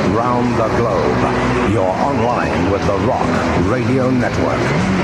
round the globe. You're online with the Rock Radio Network.